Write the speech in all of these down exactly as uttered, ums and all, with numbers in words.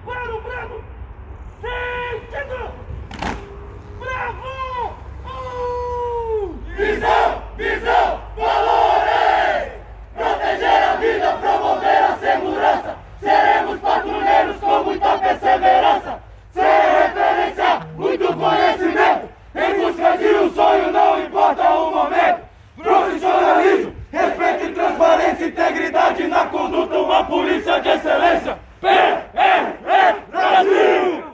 para o Bravo! Sentido! Bravo! Um! Visão! Visão! Valores! Proteger a vida, promover a segurança. Seremos patrulheiros com muita perseverança. Ser referência, muito conhecimento. Em busca de um sonho, não importa o momento. Profissionalismo, respeito e transparência. Integridade na conduta, uma polícia de excelência. P R F Brasil!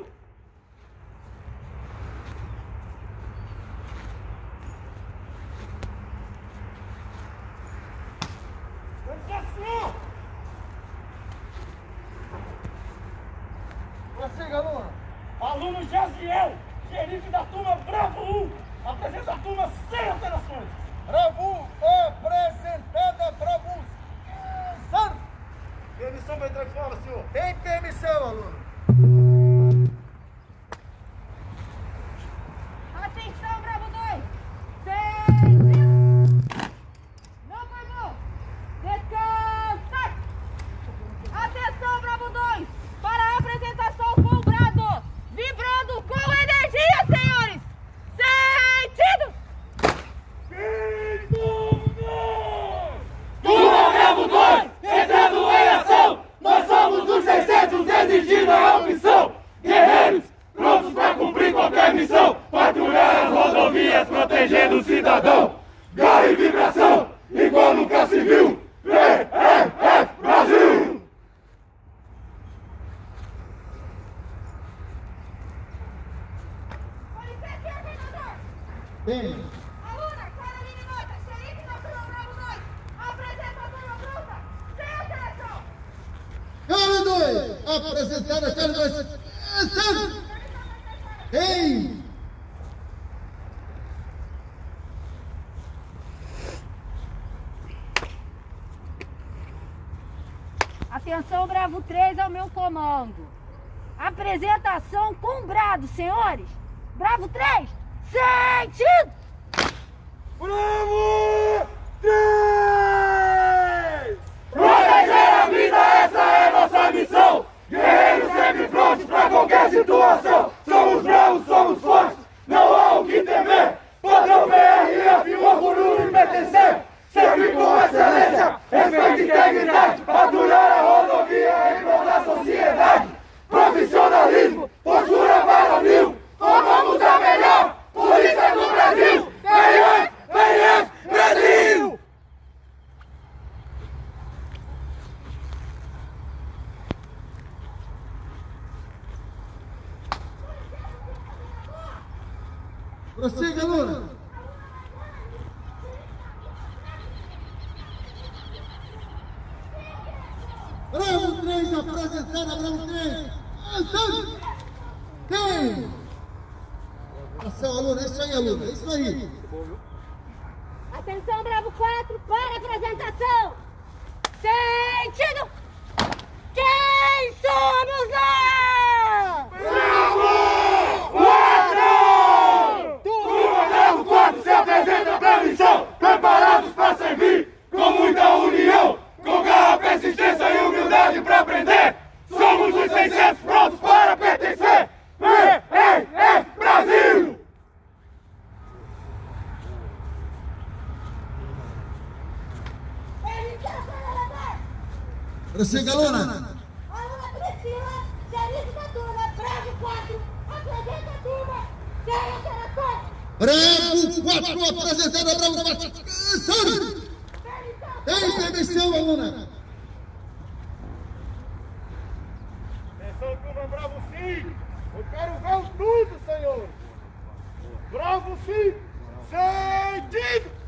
Prossiga, aluno. Aluno Jaziel, xerife da turma Bravo um. Apresenta a turma sem alterações. Bravo, apresentada, Bravo. Sir. Permissão para entrar em fora, senhor. Tem permissão, aluno. Atenção, Bravo dois! Sentido! Não foi bom! Descansa! Atenção, Bravo dois! Para a apresentação com o brado! Vibrando com energia, senhores! Sentido! Turma Bravo dois, entrando em ação. Nós somos os seiscentos, exigindo a opção. Guerreiros, prontos para cumprir qualquer missão. Patrulhar as rodovias, protegendo o cidadão. Garra e vibração, igual nunca se viu. P R F Brasil! Com licença, governador! Tem. Aluna, Caroline Mota, xerife da turma Bravo dois! Apresenta a turma pronta! Sem alteração! Cara dois, apresentada, cara dois. Sir. Tem. Atenção, Bravo três ao meu comando. Apresentação com brado, senhores. Bravo três, sentido! Bravo! três! Proteger a vida, essa é nossa missão. Guerreiros sempre prontos para qualquer situação. Somos bravos, somos fortes, não há o que temer. Padrão P R F, orgulho e pertencer. Sempre com excelência, respeito e integridade. Patrulhar a rodovia em prol da sociedade. Profissionalismo, postura varonil. Formamos a melhor polícia do Brasil. P R F, P R F, Brasil! Prossiga, aluna. Bravo três, apresentada, Bravo três. Sir. Tem. Ação, aluna, é isso aí, aluna, é isso aí. Atenção, Bravo quatro, para a apresentação! Sentido! Quem somos nós? Bravo! Quatro! Turma Bravo quatro se apresenta pra missão. Preparados pra servir, com muita união. Com garra, persistência e humildade pra aprender. Somos os seiscentos prontos para pertencer. P R F Brasil! Prossiga, aluna. Aluna Priscila, xerife da turma, Bravo quatro, apresenta a turma, sem alterações! Bravo quatro, apresentada, Bravo quatro. Sir. Tem permissão, aluna. Atenção, turma Bravo cinco! Eu quero ver o tudo, senhor! Bravo cinco! Sentido!